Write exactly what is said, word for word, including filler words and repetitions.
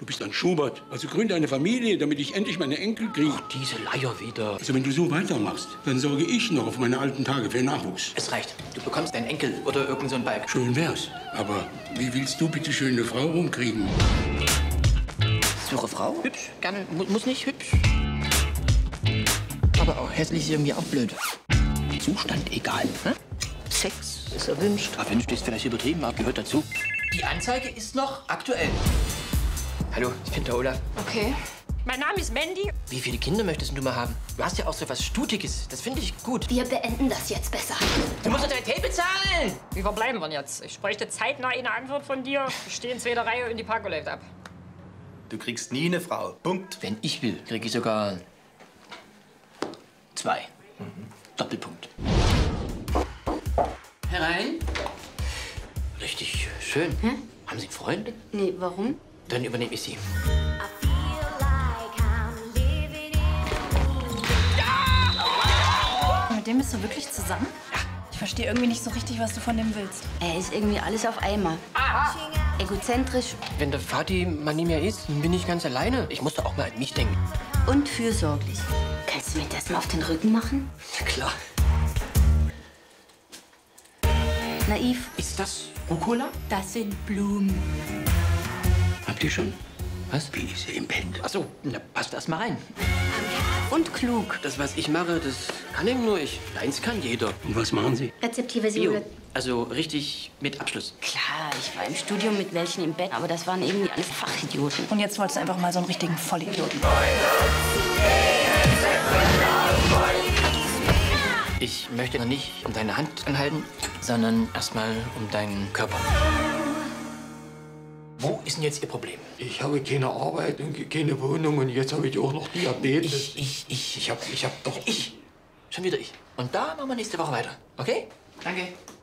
Du bist ein Schubert. Also gründe eine Familie, damit ich endlich meine Enkel kriege. Ach, diese Leier wieder. Also wenn du so weitermachst, dann sorge ich noch auf meine alten Tage für Nachwuchs. Es reicht. Du bekommst deinen Enkel oder irgend so einen Balk. Schön wär's. Aber wie willst du bitte schön eine Frau rumkriegen? Suche Frau? Hübsch. Gerne. Mu muss nicht hübsch. Aber auch hässlich ist irgendwie auch blöd. Zustand egal. Hm? Sex ist erwünscht. Erwünscht ist vielleicht übertrieben, aber gehört dazu. Die Anzeige ist noch aktuell. Hallo, ich bin der Olaf. Okay. Mein Name ist Mandy. Wie viele Kinder möchtest du mal haben? Du hast ja auch so was Stutiges. Das finde ich gut. Wir beenden das jetzt besser. Du musst doch dein Hotel bezahlen! Wie verbleiben wir jetzt? Ich bräuchte zeitnah eine Antwort von dir. Ich stehe in zweiter Reihe und die Paco läuft ab. Du kriegst nie eine Frau. Punkt. Wenn ich will, kriege ich sogar zwei. Mhm. Doppelpunkt. Herein. Richtig schön. Hm? Haben Sie einen Freund? Nee, warum? Dann übernehme ich Sie. Mit dem bist du wirklich zusammen? Ja. Ich verstehe irgendwie nicht so richtig, was du von dem willst. Er ist irgendwie alles auf einmal. Aha. Egozentrisch Wenn der Vati mal nicht mehr ist, dann bin ich ganz alleine. Ich muss doch auch mal an mich denken. und fürsorglich. Kannst du mir das mal auf den Rücken machen? Ja, klar. Naiv. Ist das Rucola? Das sind Blumen. Habt ihr schon? Was? Wie ist sie im Bett? Ach so, na, passt erst mal rein. Und klug. Das, was ich mache, das kann eben nur ich. Deins kann jeder. Und was machen Sie? Rezeptversion. Bio. Also richtig mit Abschluss. Klar, ich war im Studium mit welchen im Bett, aber das waren irgendwie alles Fachidioten. Und jetzt wolltest du einfach mal so einen richtigen Vollidioten. Ich möchte noch nicht um deine Hand anhalten, sondern erstmal um deinen Körper. Wo ist denn jetzt Ihr Problem? Ich habe keine Arbeit und keine Wohnung und jetzt habe ich auch noch Diabetes. Ich, ich, ich. Ich habe ich hab doch... Ich. Schon wieder ich. Und da machen wir nächste Woche weiter. Okay? Danke.